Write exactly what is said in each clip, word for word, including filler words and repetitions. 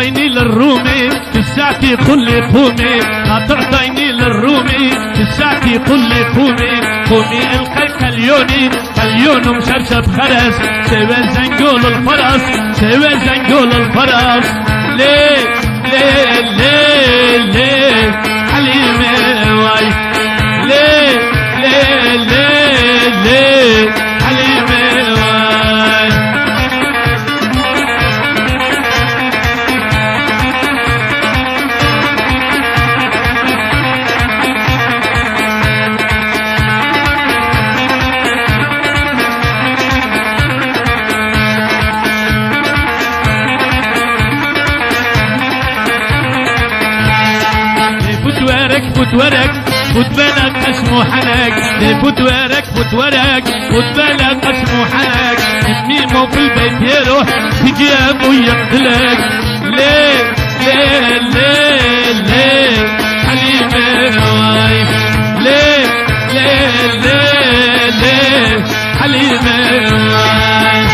تعطيني للرومي تساعتي قل لي قومي، لا تعطيني للرومي تساعتي قل لي قومي. قومي القي قليوني قليون مشرشب خرس، سوى زنقول الفرس سوى زنقول الفرس. ليه ليه ليه ليه حليمة واي، ليه ليه ليه ليه حليمة واي. فوت ورق فوت بالك اسمه حنك، فوت ورق فوت ورق فوت بالك اسمه حنك. تميمه في البيت يروح تجي ابو يقتلك. ليه ليه ليه ليه حليمة واي، ليه ليه ليه ليه حليمة واي.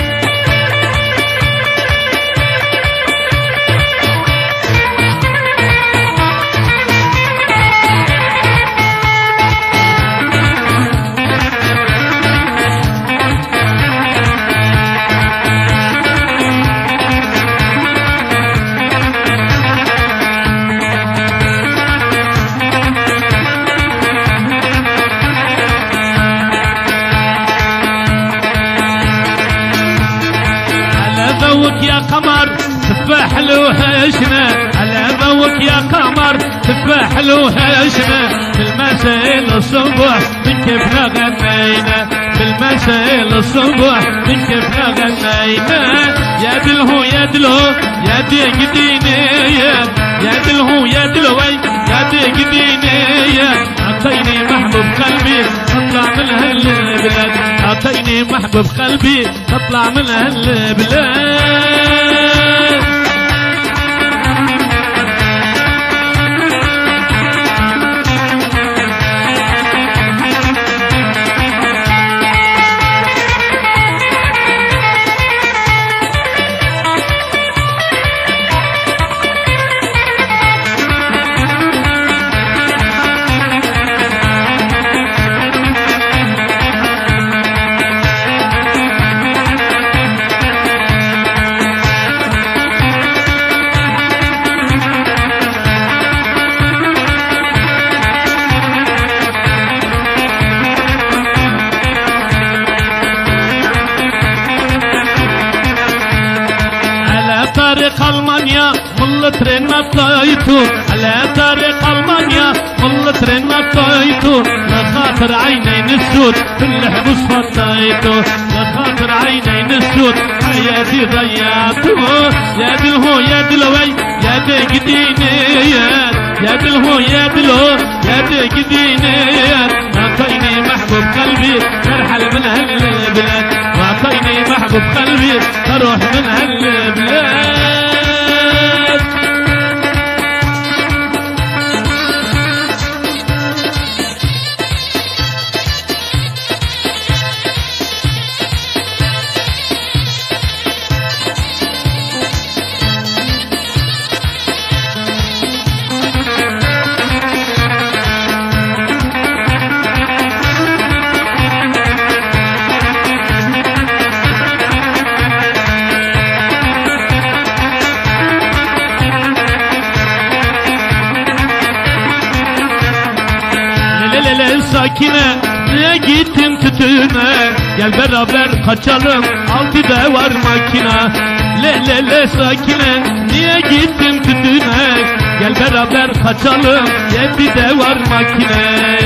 ذوق يا قمر تفاح له هشمة، على ذوق يا قمر تفاح له هشمة. في المساء الصبح من كيفنا غنينا، في المساء الصبح من كيفنا غنينا. يا دلهو يا دلهو يا دي قدينية، يا دلهو يا دلهو يا دي قدينية. اعطيني محبوب قلبي اطلع من هالبلاد، اعطيني محبوب قلبي اطلع من هالبلاد. طريق المانيا من الترين نطيتو، على طريق المانيا من الترين نطيتو. لخاطر عينين السود في الحبس فطيتو، لخاطر عينين السود حياتي ضيعتو. يا دلهو يا دلوي يا دي قدينيات، يا دلهو يا دلهو يا دي قدينيات. اعطيني محبوب قلبي ترحل من هالبلاد، واعطيني محبوب قلبي تروح من هالبلاد. Sakine niye gittin tütüne, gel beraber kaçalım altıda var makine. Le le le sakine niye gittin tütüne, gel beraber kaçalım yedide var makine.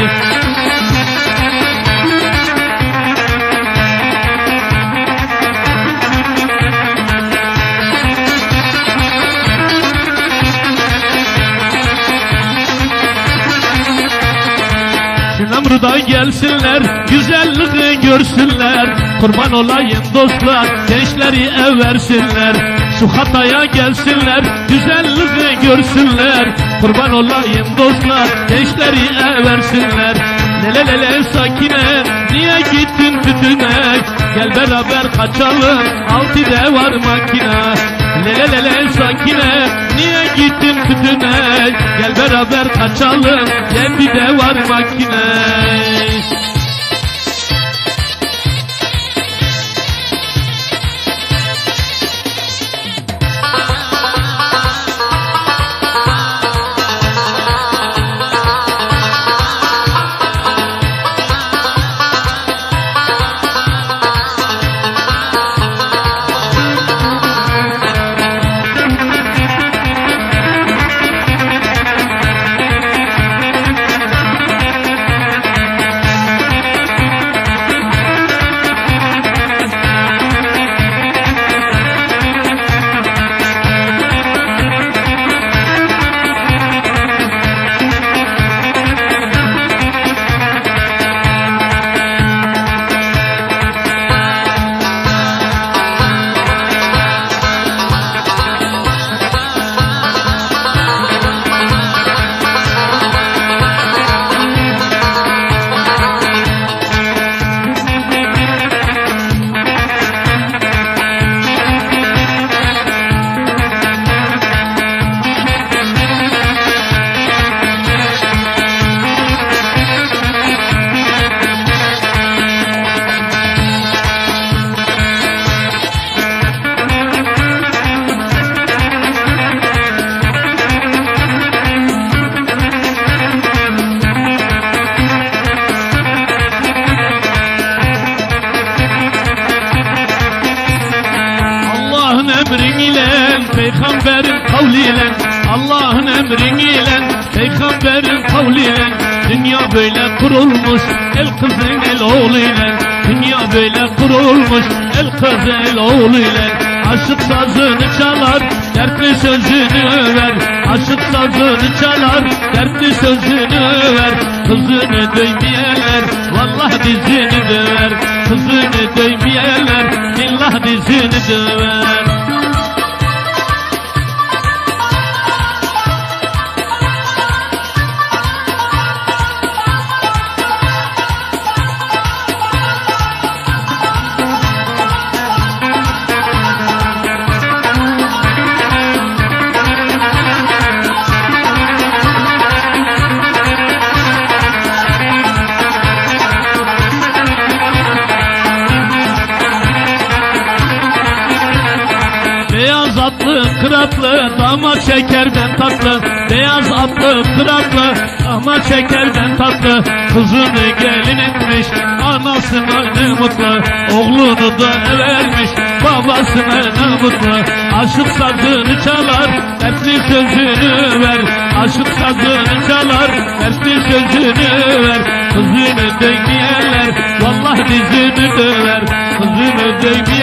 Namru'da gelsinler, güzelliği görsünler. Kurban olayım dostlar, gençleri eversinler. Şu Hatay'a gelsinler, güzelliği görsünler. Kurban olayım dostlar, gençleri eversinler. Lele lele sakine, niye gittin tütüne, gel beraber kaçalım altıda var makine. Lele lele sakine, niye gittin tütüne? Gel beraber kaçalım, gel bir de var makine. emriyle, peygamberin kavliyle, Allah'ın emriyle, peygamberin kavliyle, dünya böyle kurulmuş, el kızın el oğluyla, dünya böyle kurulmuş, el kız el oğluyla, aşık sazını çalar, dertli sözünü ver, aşık sazını çalar, dertli sözünü ver, kızını dövmeyenler, vallahi dizini döver, kızını dövmeyenler, billah dizini döver. Beyaz atlı kıratlı damat şekerden tatlı, beyaz atlı kıratlı damat şekerden tatlı, kızını gelin etmiş anasına ne mutlu, oğlunu da vermiş babasına ne mutlu, aşık sazını çalar dertli sözünü ver, aşık sazını çalar dertli sözünü ver, kızını dövmeyenler vallahi dizini döver, kızını dövmeyenler